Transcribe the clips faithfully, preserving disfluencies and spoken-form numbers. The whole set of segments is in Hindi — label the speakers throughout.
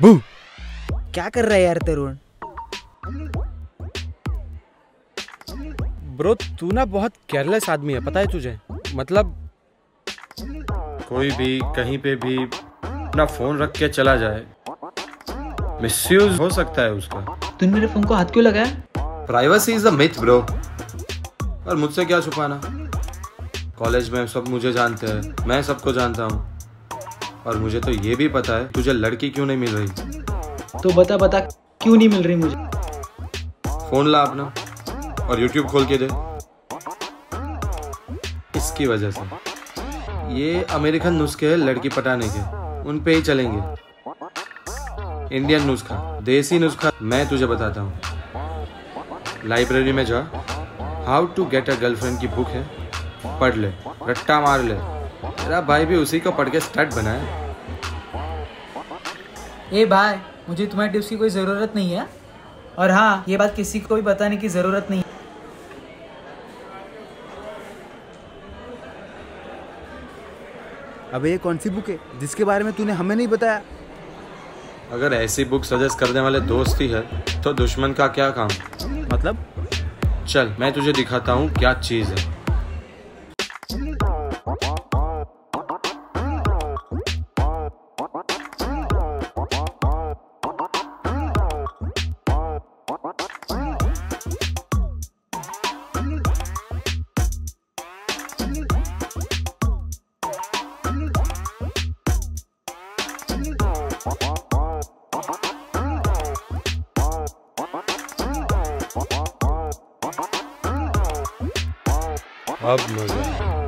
Speaker 1: बू। क्या कर रहा है यार तरुण?
Speaker 2: ब्रो तू ना बहुत केयरलेस आदमी है, पता है तुझे? मतलब कोई भी कहीं पे भी अपना फोन रख के चला जाए, मिसयूज हो सकता है उसका।
Speaker 1: तूने मेरे फोन को हाथ क्यों लगाया?
Speaker 2: Privacy is a myth bro. और मुझसे क्या छुपाना? कॉलेज में सब मुझे जानते हैं, मैं सबको जानता हूँ। और मुझे तो ये भी पता है तुझे लड़की क्यों नहीं मिल रही।
Speaker 1: तो बता बता क्यों नहीं मिल रही मुझे?
Speaker 2: फोन ला अपना और यूट्यूब खोल के दे। इसकी वजह से ये अमेरिकन नुस्खे हैं लड़की पटाने के, उन पे ही चलेंगे। इंडियन नुस्खा, देसी नुस्खा मैं तुझे बताता हूँ। लाइब्रेरी में जा, how to get a girlfriend की बुक है, पढ़ ले, रट्टा मार ले। तेरा भाई भी उसी को पढ़ के स्टड बना है।
Speaker 1: ए भाई, मुझे तुम्हारे टिप्स की कोई ज़रूरत नहीं है। और हाँ, ये बात किसी को भी बताने की ज़रूरत नहीं है।
Speaker 3: अबे ये कौन सी बुक है जिसके बारे में तूने हमें नहीं बताया?
Speaker 2: अगर ऐसी बुक सजेस्ट करने वाले दोस्त ही है तो दुश्मन का क्या काम?
Speaker 3: मतलब?
Speaker 2: चल मैं तुझे दिखाता हूँ क्या चीज़ है। अब मजा।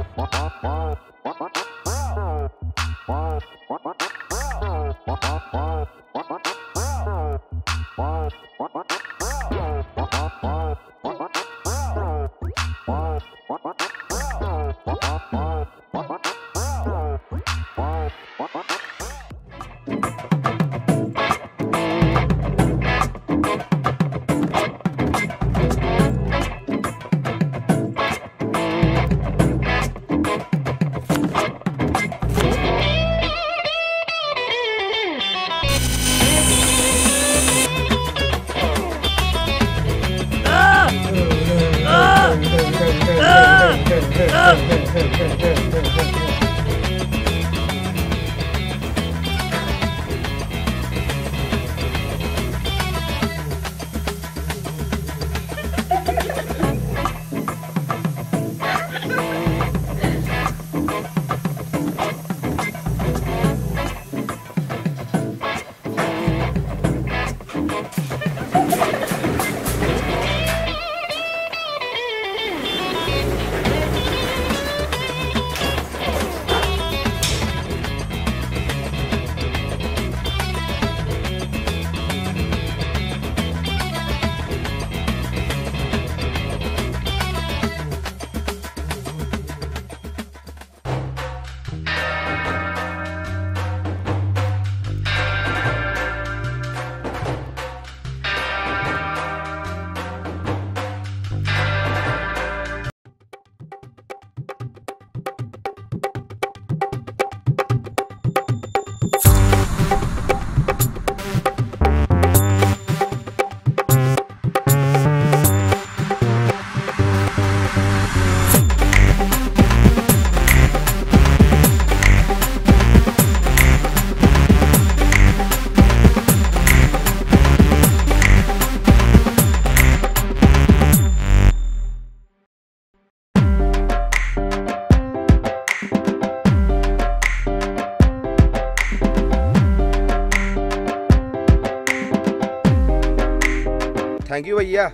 Speaker 4: थैंक यू भैया,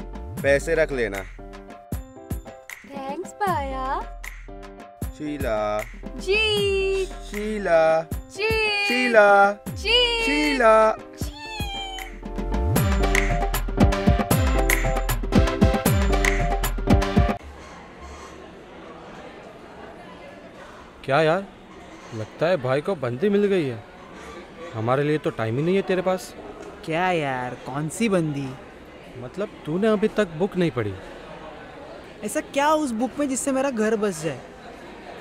Speaker 4: पैसे रख लेना।
Speaker 5: थैंक्स पाया।
Speaker 4: शीला
Speaker 5: जी
Speaker 4: शीला
Speaker 5: जी
Speaker 4: शीला
Speaker 5: जी
Speaker 4: शीला।
Speaker 2: क्या यार, लगता है भाई को बंदी मिल गई है। हमारे लिए तो टाइम ही नहीं है तेरे पास।
Speaker 1: क्या यार, कौन सी बंदी?
Speaker 2: मतलब तूने अभी तक बुक नहीं पढ़ी?
Speaker 1: ऐसा क्या उस बुक में जिससे मेरा घर बस जाए?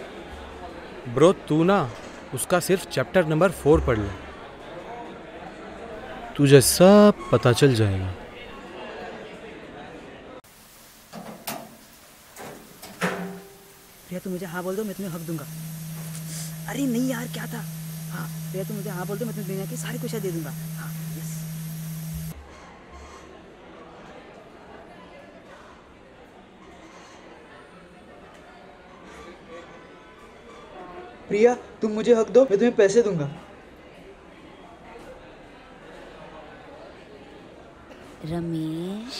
Speaker 2: ब्रो तू ना उसका सिर्फ चैप्टर नंबर फोर पढ़ ले। तुझे सब पता चल जाएगा।
Speaker 1: प्रिया, तू मुझे हाँ बोल दो, मैं तुम्हें हक दूंगा। अरे नहीं यार, क्या था? हाँ प्रिया, तू मुझे हाँ बोल दो, मैं तुम्हें दुनिया की सारी खुशियाँ दे दूंगा। हाँ यस। प्रिया, तुम मुझे हक दो, मैं तुम्हें पैसे दूंगा।
Speaker 5: रमेश,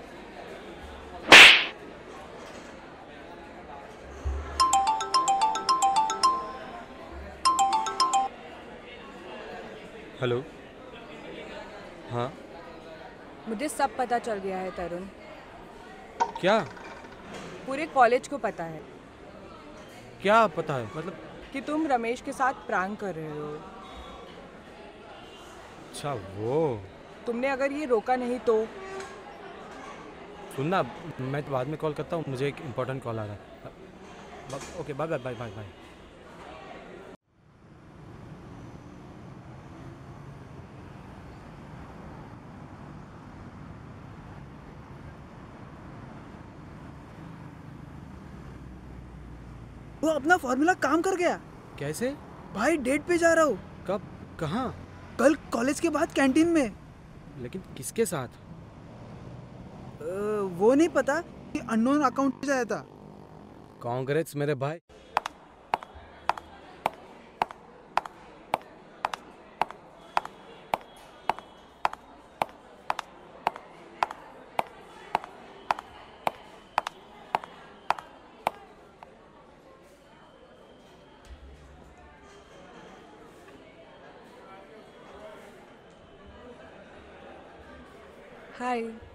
Speaker 2: हेलो। हाँ
Speaker 6: मुझे सब पता चल गया है तरुण।
Speaker 2: क्या?
Speaker 6: पूरे कॉलेज को पता है
Speaker 2: क्या पता है? मतलब
Speaker 6: कि तुम रमेश के साथ प्रैंक कर रहे हो।
Speaker 2: अच्छा वो।
Speaker 6: तुमने अगर ये रोका नहीं तो।
Speaker 2: सुनना, मैं तो बाद में कॉल करता हूँ, मुझे एक इम्पोर्टेंट कॉल आ रहा है। Okay, bye bye bye bye bye.
Speaker 1: वो अपना फॉर्मूला काम कर गया
Speaker 2: कैसे?
Speaker 1: भाई। डेट पे जा रहा हूँ
Speaker 2: कब? कहाँ?
Speaker 1: कल, कॉलेज के बाद कैंटीन में।
Speaker 2: लेकिन किसके साथ?
Speaker 1: अ, वो नहीं पता कि अननोन अकाउंट से आया था।
Speaker 2: कांग्रेस मेरे भाई।
Speaker 6: हाय।